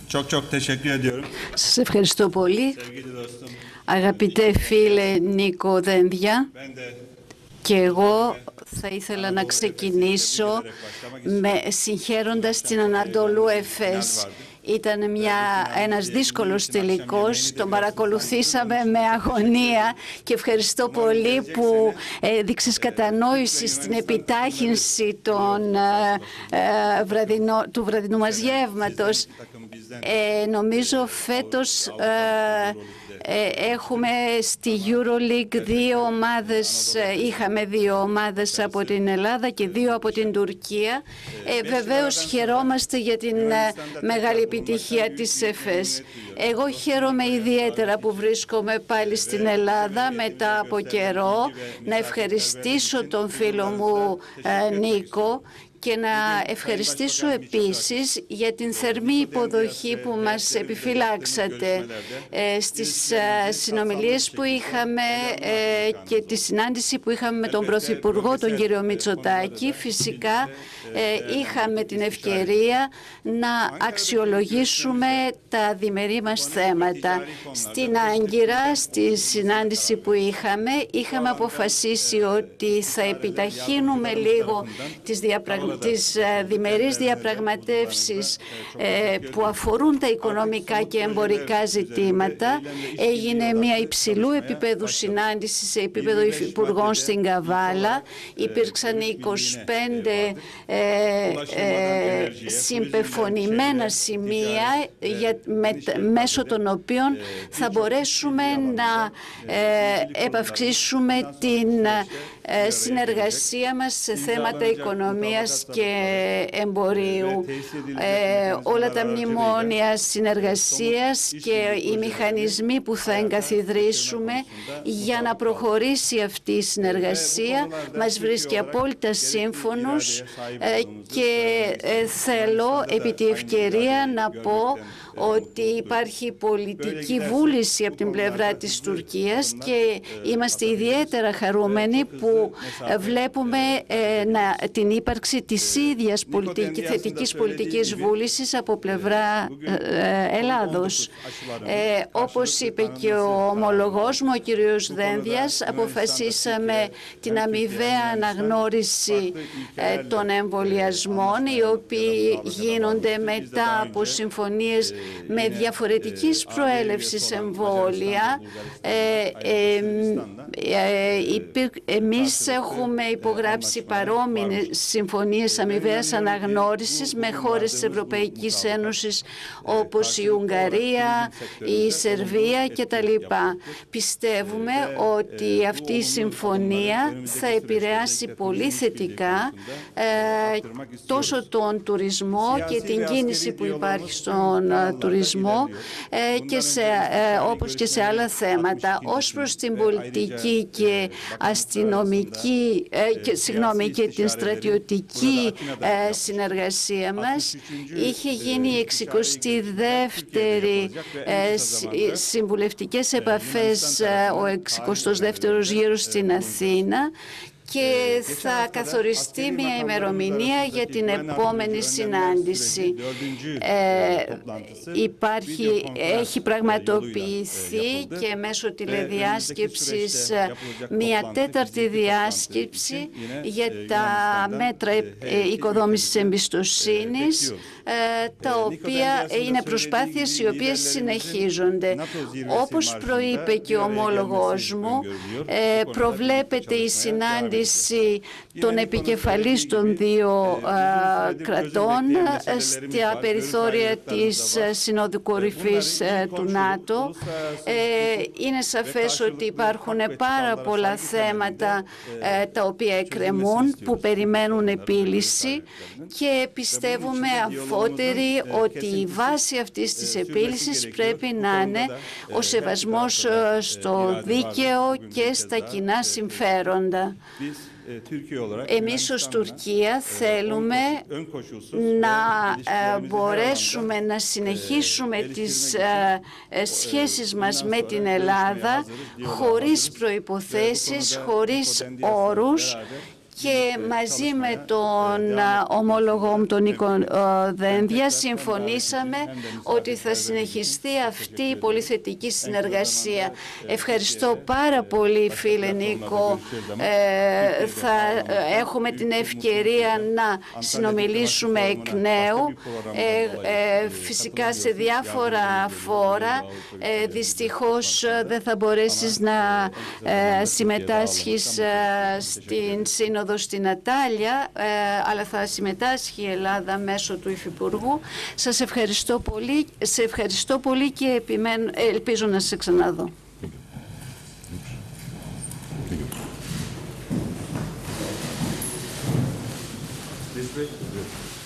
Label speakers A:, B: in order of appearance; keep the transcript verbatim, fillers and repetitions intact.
A: Çok çok teşekkür ediyorum.
B: Σας ευχαριστώ πολύ. Αγαπητέ φίλε Νίκο Δένδια, και εγώ θα ήθελα να ξεκινήσω με συγχαίροντας την Ανατολού Εφές. Ήταν μια, ένας δύσκολος τελικός, τον παρακολουθήσαμε με αγωνία και ευχαριστώ πολύ που έδειξες κατανόηση στην επιτάχυνση των, ε, βραδινό, του βραδινού μας γεύματος. Ε, νομίζω φέτος ε, ε, έχουμε στη EuroLeague δύο ομάδες, είχαμε δύο ομάδες από την Ελλάδα και δύο από την Τουρκία. Ε, βεβαίως χαιρόμαστε για την ε, μεγάλη επιτυχία της ΕΦΕΣ. Εγώ χαίρομαι ιδιαίτερα που βρίσκομαι πάλι στην Ελλάδα μετά από καιρό. Να ευχαριστήσω τον φίλο μου ε, Νίκο και να ευχαριστήσω επίσης για την θερμή υποδοχή που μας επιφυλάξατε ε, στις ε, συνομιλίες που είχαμε ε, και τη συνάντηση που είχαμε με τον Πρωθυπουργό, τον κύριο Μητσοτάκη. Φυσικά ε, είχαμε την ευκαιρία να αξιολογήσουμε τα διμερεί μας θέματα. Στην Άγκυρα, στη συνάντηση που είχαμε, είχαμε αποφασίσει ότι θα επιταχύνουμε λίγο τις διαπραγματεύσεις τις διμερείς διαπραγματεύσεις που αφορούν τα οικονομικά και εμπορικά ζητήματα. Έγινε μια υψηλού επίπεδου συνάντηση σε επίπεδο υπουργών στην Καβάλα. Υπήρξαν είκοσι πέντε ε, ε, συμπεφωνημένα σημεία για, με, μέσω των οποίων θα μπορέσουμε να ε, επαυξήσουμε την ε, συνεργασία μας σε θέματα οικονομίας και εμπορίου. Ε, όλα τα μνημόνια συνεργασίας και οι μηχανισμοί που θα εγκαθιδρύσουμε για να προχωρήσει αυτή η συνεργασία μας βρίσκει απόλυτα σύμφωνους ε, και ε, θέλω επί τη ευκαιρία να πω ότι υπάρχει πολιτική βούληση από την πλευρά της Τουρκίας και είμαστε ιδιαίτερα χαρούμενοι που βλέπουμε ε, να, την ύπαρξη της ίδιας πολιτική, θετικής πολιτικής βούλησης από πλευρά ε, Ελλάδος. Ε, όπως είπε και ο ομολογός μου, ο κύριος Δένδιας, αποφασίσαμε την αμοιβαία αναγνώριση ε, των εμβολιασμών, οι οποίοι γίνονται μετά από συμφωνίες με διαφορετικής προέλευσης εμβόλια. Ε, ε, ε, εμείς έχουμε υπογράψει παρόμοιες συμφωνίες αμοιβαίας αναγνώρισης με χώρες της Ευρωπαϊκής Ένωσης όπως η Ουγγαρία, η Σερβία κτλ. Πιστεύουμε ότι αυτή η συμφωνία θα επηρεάσει πολύ θετικά ε, τόσο τον τουρισμό και την κίνηση που υπάρχει στον τουρισμό ε, και σε, ε, όπως και σε άλλα θέματα. Ως προς την πολιτική και αστυνομική ε, και, συγγνώμη, και την στρατιωτική ε, συνεργασία μας, είχε γίνει η εξηκοστή δεύτερη ε, συμβουλευτικές επαφές, ε, ο εξηκοστός δεύτερος γύρος στην Αθήνα, και θα καθοριστεί μια ημερομηνία για την επόμενη συνάντηση. Ε, υπάρχει, έχει πραγματοποιηθεί και μέσω τηλεδιάσκεψης μια τέταρτη διάσκεψη για τα μέτρα οικοδόμησης εμπιστοσύνης, τα οποία είναι προσπάθειες οι οποίες συνεχίζονται. Όπως προείπε και ο ομόλογος μου, προβλέπεται η συνάντηση των επικεφαλής των δύο α, κρατών στα περιθώρια της Συνόδου Κορυφής του ΝΑΤΟ. Ε, είναι σαφές ότι υπάρχουν πάρα πολλά θέματα ε, τα οποία εκκρεμούν, που περιμένουν επίλυση, και πιστεύουμε αμφότεροι ότι η βάση αυτής της επίλυσης πρέπει να είναι ο σεβασμός στο δίκαιο και στα κοινά συμφέροντα. Εμείς ως Τουρκία θέλουμε να μπορέσουμε να συνεχίσουμε τις σχέσεις μας με την Ελλάδα χωρίς προϋποθέσεις, χωρίς όρους, και μαζί με τον ομόλογο μου τον Νίκο Δένδια συμφωνήσαμε ότι θα συνεχιστεί αυτή η πολύ θετική συνεργασία. Ευχαριστώ πάρα πολύ, φίλε Νίκο. Ε, θα έχουμε την ευκαιρία να συνομιλήσουμε εκ νέου, ε, ε, φυσικά σε διάφορα φόρα. Ε, δυστυχώς δεν θα μπορέσεις να ε, συμμετάσχεις ε, στην Σύνοδο στην Ατάλια, ε, αλλά θα συμμετάσχει η Ελλάδα μέσω του Υφυπουργού. Σας ευχαριστώ πολύ, σε ευχαριστώ πολύ και επιμένω, ελπίζω να σε ξαναδώ.
A: This way?